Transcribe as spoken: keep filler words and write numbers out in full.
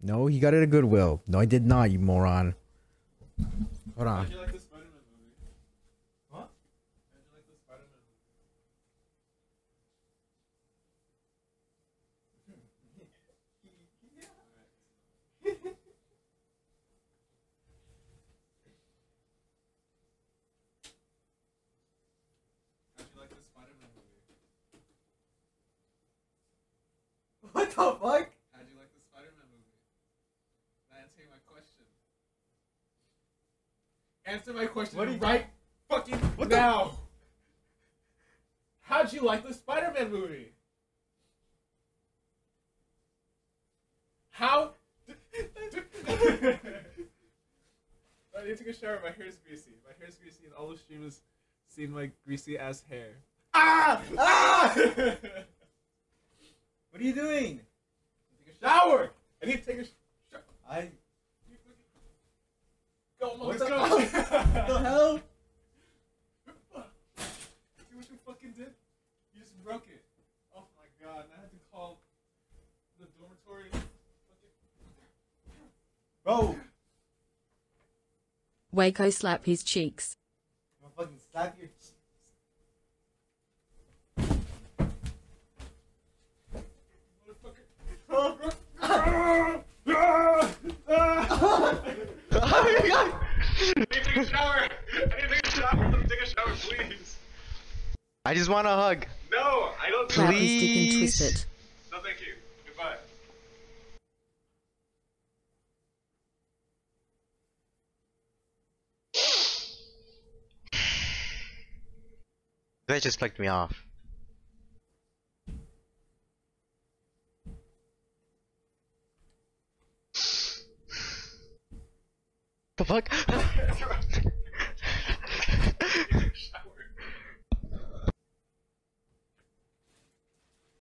No, he got it at Goodwill. No, I did not, you moron. Hold on. How'd you like the Spider-Man movie? What? How'd you like the Spider-Man movie? How'd you like the Spider-Man movie? What the fuck? How'd you like the Spider-Man movie? Not answering my question. Answer my question What do you- right fucking What the- now. How'd you like the Spider-Man movie? How? I need to take a shower. My hair is greasy. My hair is greasy, and all the streamers seen my greasy ass hair. Ah! Ah! What are you doing? Take a shower. I need to take a shower. I. Go, Mom, What let's the, go. what the hell? See what you fucking did? You just broke it. Oh my god! And I had to call the dormitory. Bro! Waco slap his cheeks. I'm gonna fucking slap your. Motherfucker. I need to take a shower. I need to take a shower. Let me take a shower, please. I just want a hug. No, I don't. Clap his dick and Please. twist it. No, thank you. Goodbye. They just flicked me off. The fuck?